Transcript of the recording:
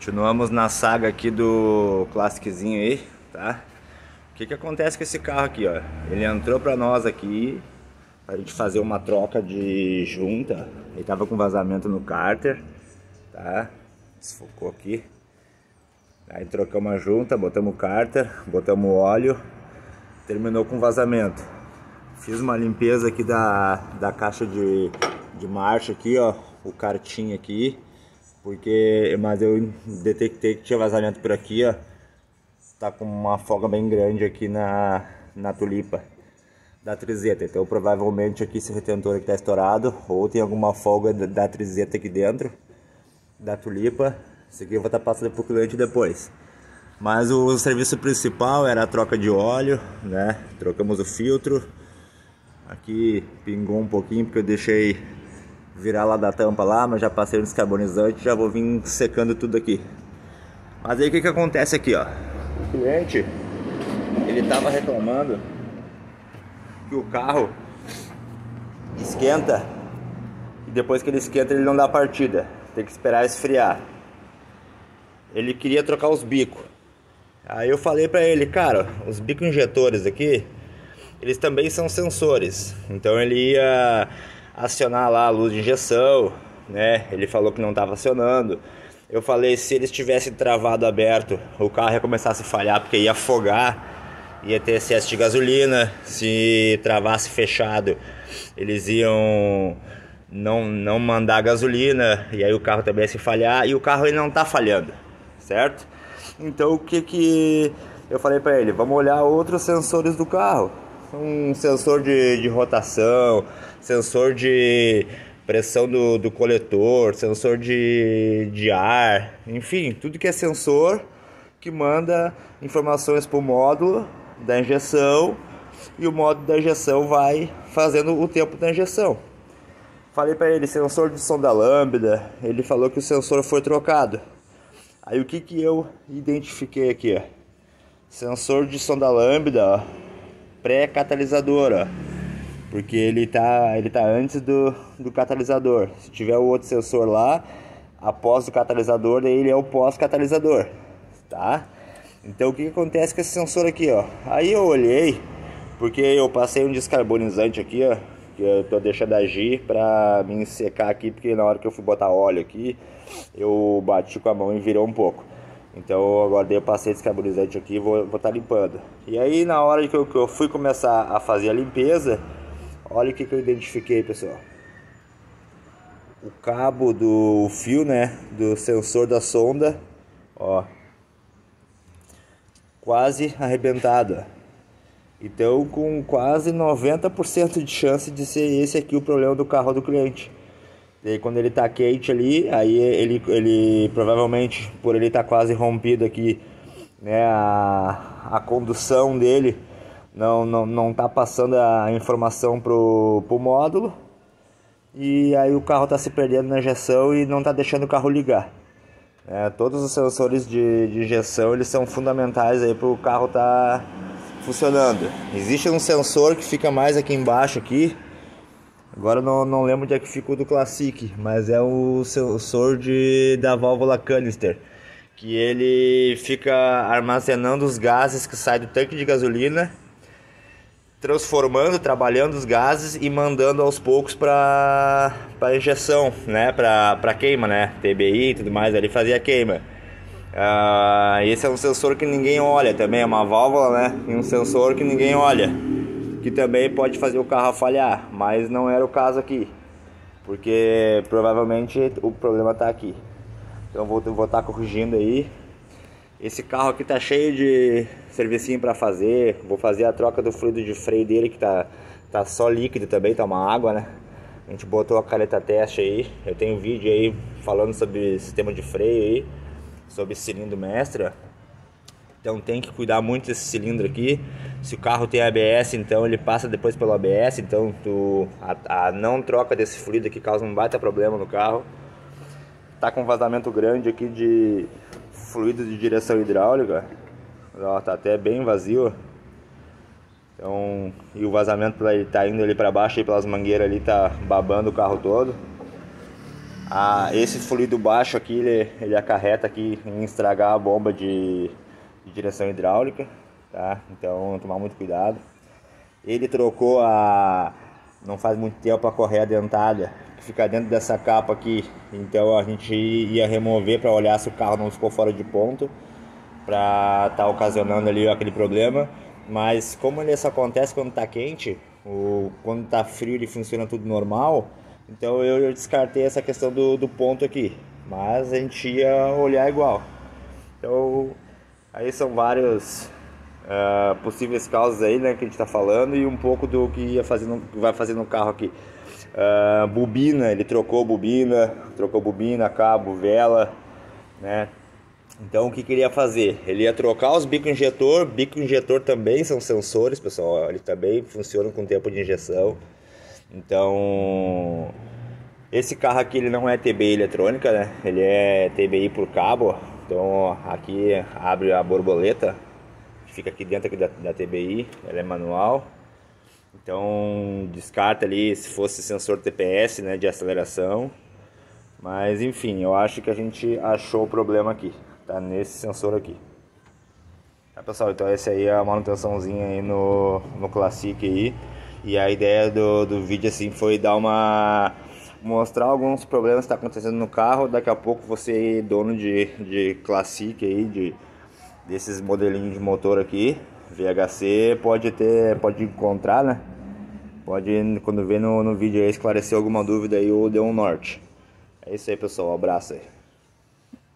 Continuamos na saga aqui do Classiczinho aí, tá? O que acontece com esse carro aqui, ó? Ele entrou pra nós aqui pra gente fazer uma troca de junta. Ele tava com vazamento no cárter, tá? Desfocou aqui. Aí trocamos a junta, botamos o cárter, botamos o óleo. Terminou com vazamento. Fiz uma limpeza aqui da caixa de marcha aqui, ó. O cartinho aqui. Mas eu detectei que tinha vazamento por aqui, ó. Tá com uma folga bem grande aqui na tulipa da trizeta. Então provavelmente aqui esse retentor aqui tá estourado, ou tem alguma folga da trizeta aqui dentro da tulipa. Isso aqui eu vou estar passando pro cliente depois. Mas o serviço principal era a troca de óleo, né? Trocamos o filtro. Aqui pingou um pouquinho porque eu deixei virar lá da tampa lá, mas já passei no descarbonizante, já vou vir secando tudo aqui. Mas aí o que acontece aqui, ó? O cliente, ele tava reclamando que o carro esquenta e depois que ele esquenta ele não dá partida, tem que esperar esfriar. Ele queria trocar os bicos. Aí eu falei pra ele, cara, os bicos injetores aqui, eles também são sensores. Então ele ia acionar lá a luz de injeção, né? Ele falou que não estava acionando. Eu falei, se eles tivessem travado aberto, o carro ia começar a se falhar, porque ia afogar, ia ter excesso de gasolina. Se travasse fechado, eles iam não mandar gasolina, e aí o carro também ia se falhar, e o carro ele não está falhando, certo? Então o que eu falei para ele, vamos olhar outros sensores do carro. Um sensor de rotação, sensor de pressão do coletor, sensor de ar, enfim, tudo que é sensor que manda informações para o módulo da injeção, e o módulo da injeção vai fazendo o tempo da injeção. Falei para ele, sensor de sonda lambda, ele falou que o sensor foi trocado. Aí o que eu identifiquei aqui, ó? Sensor de sonda lambda, ó, pré-catalisador, ó, porque ele tá antes do catalisador. Se tiver o outro sensor lá após o catalisador, daí ele é o pós-catalisador, tá? Então o que acontece com esse sensor aqui, ó? Aí eu olhei, porque eu passei um descarbonizante aqui, ó, que eu tô deixando agir pra me secar aqui, porque na hora que eu fui botar óleo aqui, eu bati com a mão e virou um pouco. Então agora eu passei descarbonizante aqui e vou estar limpando. E aí na hora que eu fui começar a fazer a limpeza, olha o que eu identifiquei, pessoal. O cabo do fio, né, do sensor da sonda, ó, quase arrebentado, ó. Então com quase 90% de chance de ser esse aqui o problema do carro do cliente. E aí, quando ele tá quente ali, aí ele provavelmente, por ele tá quase rompido aqui, né, a condução dele não tá passando a informação pro módulo, e aí o carro tá se perdendo na injeção e não tá deixando o carro ligar. Todos os sensores de injeção, eles são fundamentais aí pro carro tá funcionando. Existe um sensor que fica mais aqui embaixo aqui. Agora não lembro onde é que ficou do Classic, mas é o sensor da válvula canister, que ele fica armazenando os gases que saem do tanque de gasolina, trabalhando os gases e mandando aos poucos para injeção, né, para queima, né, TBI e tudo mais, ali fazia queima. Esse é um sensor que ninguém olha também, é uma válvula, né, e um sensor que ninguém olha, que também pode fazer o carro falhar, mas não era o caso aqui, porque provavelmente o problema está aqui. Então vou estar corrigindo aí. Esse carro aqui tá cheio de servicinho para fazer. Vou fazer a troca do fluido de freio dele, que tá só líquido também, tá uma água, né? A gente botou a careta teste aí. Eu tenho um vídeo aí falando sobre sistema de freio aí, sobre cilindro mestre, ó. Então tem que cuidar muito desse cilindro aqui. Se o carro tem ABS, então ele passa depois pelo ABS. Então a não troca desse fluido aqui causa um baita problema no carro. Tá com um vazamento grande aqui de fluido de direção hidráulica. Ó, tá até bem vazio. Então, e o vazamento ele tá indo ali para baixo, aí pelas mangueiras ali, tá babando o carro todo. Esse fluido baixo aqui, ele acarreta aqui em estragar a bomba de direção hidráulica, tá? Então tomar muito cuidado. Ele trocou não faz muito tempo a correia dentada, que fica dentro dessa capa aqui. Então a gente ia remover para olhar se o carro não ficou fora de ponto, para estar ocasionando ali aquele problema. Mas como ele só acontece quando está quente, quando está frio ele funciona tudo normal. Então eu descartei essa questão do ponto aqui, mas a gente ia olhar igual. Então aí são vários possíveis causas aí, né, que a gente está falando, e um pouco do que vai fazer no carro aqui. Bobina, ele trocou bobina, cabo, vela, né? Então o que ele ia fazer? Ele ia trocar os bico injetor também são sensores, pessoal, eles também funcionam com tempo de injeção. Então esse carro aqui ele não é TBI eletrônica, né? Ele é TBI por cabo. Então aqui abre a borboleta, fica aqui dentro aqui da TBI, ela é manual. Então descarta ali se fosse sensor TPS, né, de aceleração. Mas enfim, eu acho que a gente achou o problema aqui, tá nesse sensor aqui. Tá, pessoal, então essa aí é a manutençãozinha aí no Classic aí. E a ideia do vídeo assim foi mostrar alguns problemas que tá acontecendo no carro. Daqui a pouco você, dono de Classic aí, desses modelinhos de motor aqui, VHC, pode encontrar, né? Pode, quando ver no vídeo aí, esclarecer alguma dúvida aí ou deu um norte. É isso aí, pessoal, um abraço aí.